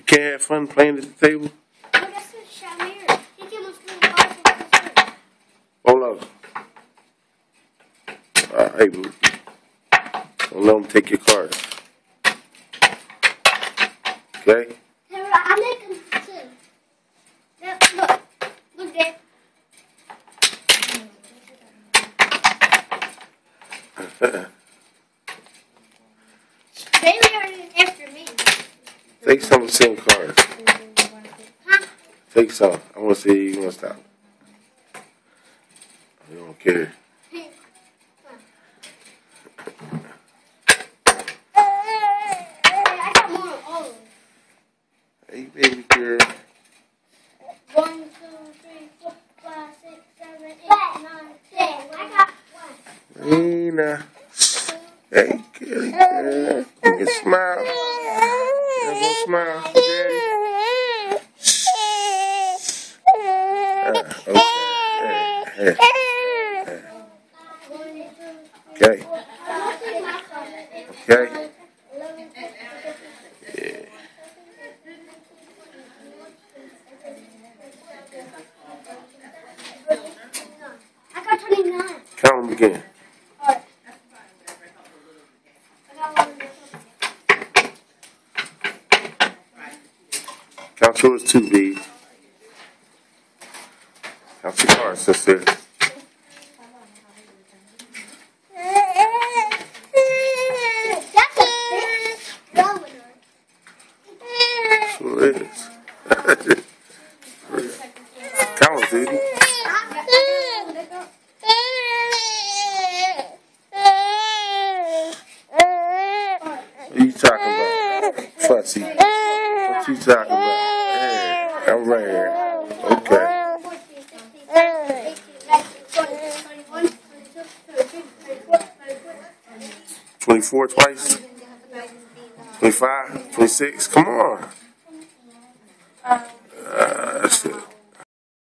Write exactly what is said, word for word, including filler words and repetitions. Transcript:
can't have fun playing at the table? Hold on. Uh, hey, boo. Don't let them take your card. Okay? I make them too. Look. Look there. Maybe you're after me. Take some of the same cards. Huh? Take some. I want to see you want to stop. I don't care. I got more of all of them. Hey, baby girl. One, two, three, four, five, six, seven, eight, nine, ten. I got one. Nina. Hey, kitty girl. You can smile. You can smile, daddy. Uh, okay. Hey, hey. Okay. Okay. Yeah. I got twenty-nine. Count them again. Alright. I got one. Count yours too, B. Count your cards, sister. Sure is. Count, dude. What are you talking about? Fussy. What you talking about? Hey, I'm right here. Okay. twenty-four twice? twenty-five? twenty-six? Come on. Uh, that's it.